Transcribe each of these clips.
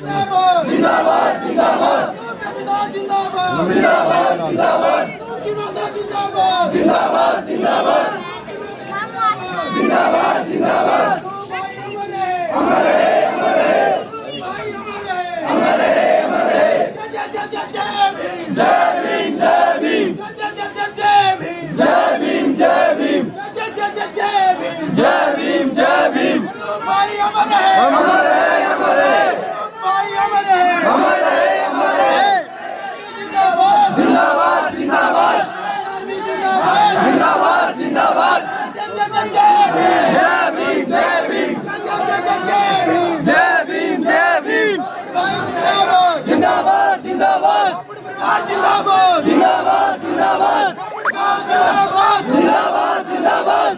जिंदाबाद जिंदाबाद जिंदाबाद जिंदाबाद जिंदाबाद जिंदाबाद जिंदाबाद जिंदाबाद जिंदाबाद जिंदाबाद अमर है अमर है अमर है अमर है जय भीम जय भीम जय भीम जय भीम जय भीम जय भीम जय भीम भाई अमर है अमर है अमर है भाई अमर है अमर है अमर है जिंदाबाद जिंदाबाद जिंदाबाद जिंदाबाद जिंदाबाद जय भीम जय भीम जय भीम जय भीम जिंदाबाद जिंदाबाद जिंदाबाद जिंदाबाद जिंदाबाद जिंदाबाद जिंदाबाद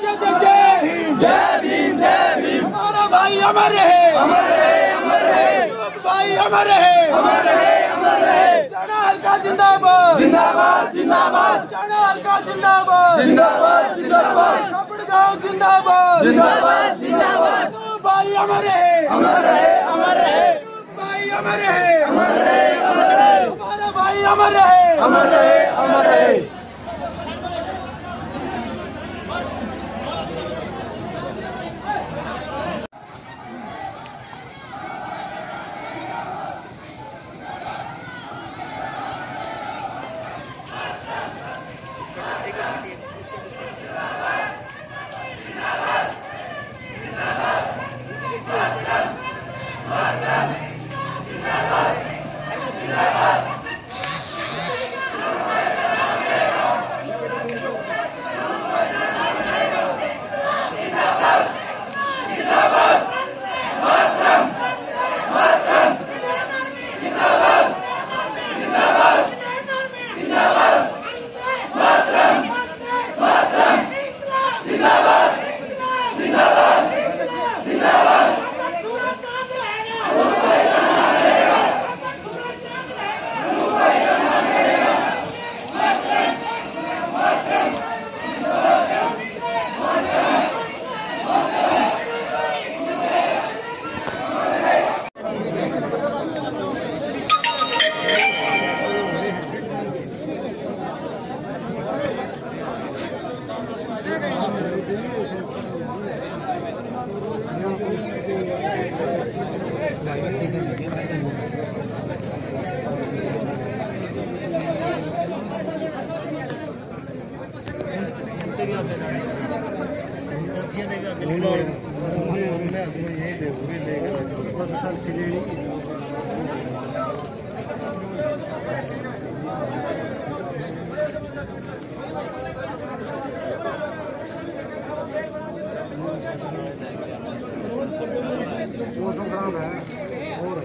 जय भीम जय भीम हमारा भाई अमर है अमर है अमर है भाई अमर है अमर है अमर है चाणा हल्का जिंदाबाद जिंदाबाद जिंदाबाद चाणा हल्का जिंदाबाद जिंदाबाद जिंदाबाद कपड़गांव जिंदाबाद जिंदाबाद जिंदाबाद भाई अमर है अमर है अमर है भाई अमर है अमर है अमर है हमारा भाई अमर है अमर है अमर है मौसम खराब है और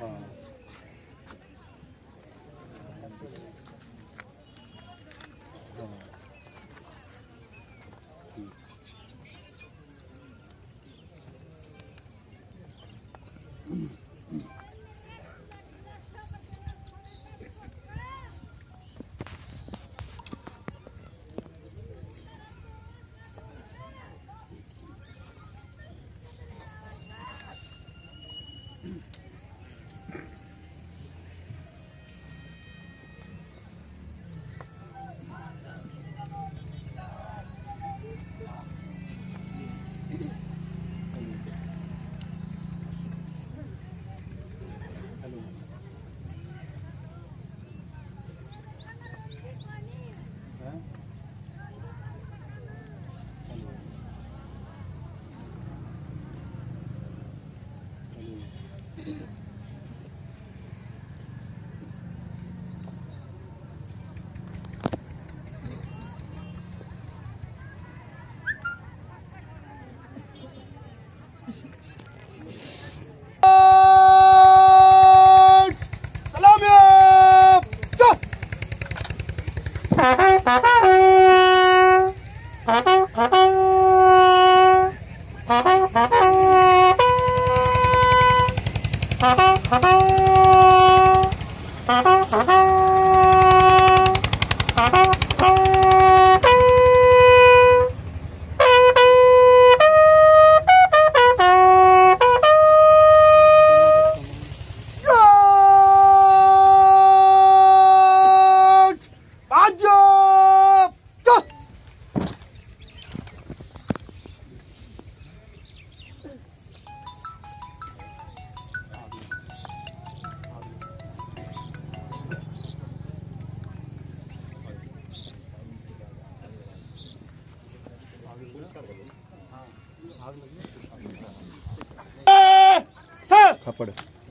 खपड़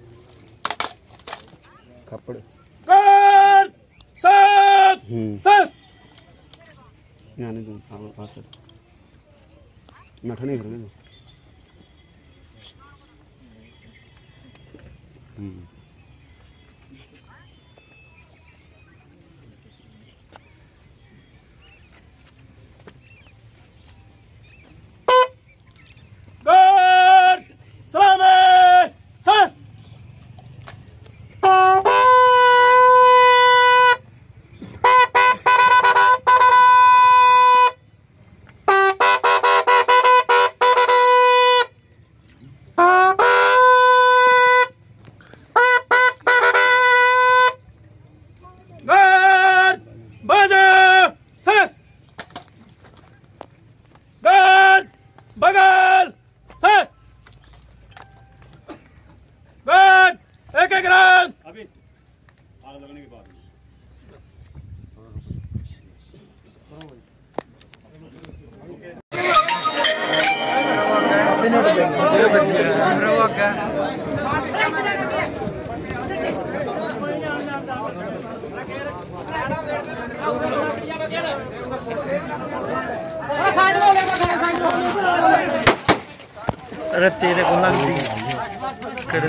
खपड़ यानी तुम सर मठा नहीं करोगे अरे तेरे को लग दी कर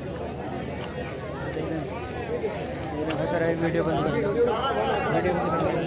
वीडियो बंद कर